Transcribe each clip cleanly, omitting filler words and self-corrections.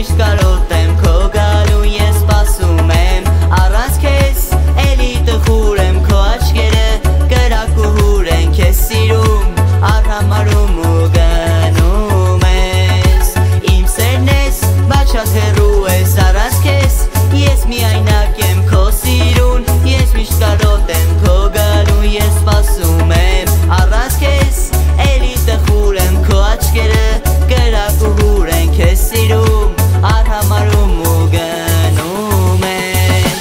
միշտ կարոտեմ քո գալու ես սպասում եմ առանց քեզ էլի տխուր եմ քո աչքերը կրակ ու հուր են քեզ սիրում արհամարում ու գնում ես իմ սերն ես բայց շատ հեռու ես առանց քեզ ես միայնակ եմ քո սիրուն ես միշտ կարոտեմ քո գալու ես սպասում եմ առանց քեզ էլի տխուր եմ քո աչքերը կրակ ու հուր են քեզ սիրում արհամարում ու գնում ես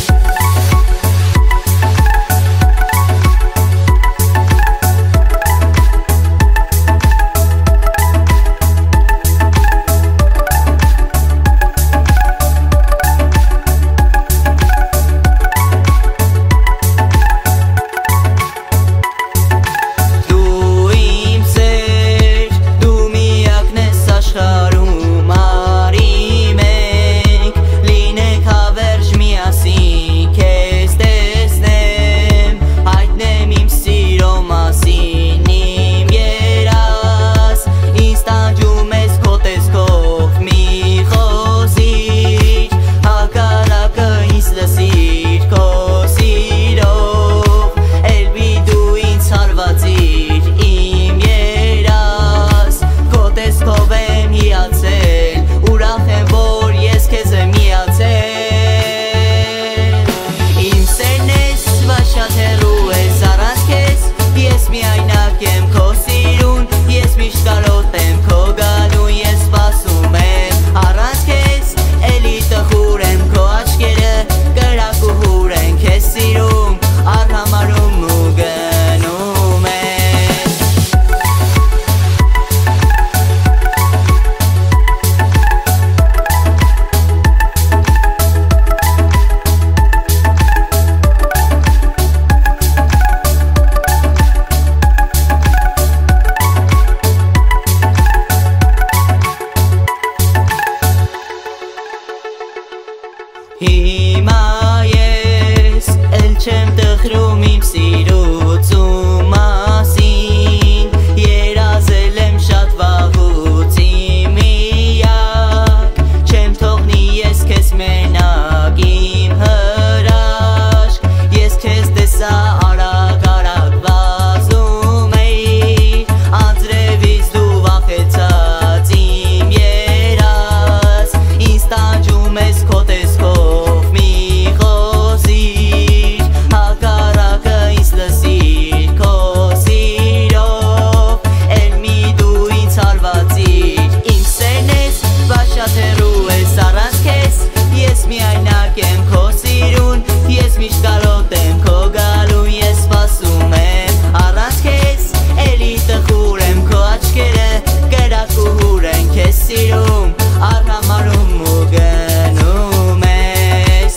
Հիմա ես էլ չեմ տխրում իմ սիրուցու մասին երազել եմ շատ վաղուց իմ միակ չեմ թողնի ես քեզ մենակ իմ հրաշք ես քեզ տեսա արագ վազում էի անձրևից դու վախեցած իմ երազ ինձ տանջում ես քո տեսքով միայնակ եմ քո սիրուն ես միշտ կարոտեմ քո գալու ես սպասում եմ առանց քեզ էլի տխուր եմ քո աչքերը կրակ ու հուր են քեզ սիրում արհամարում ու գնում ես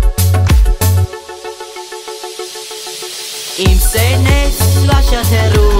Իմ սերն ես, բայց շատ հեռու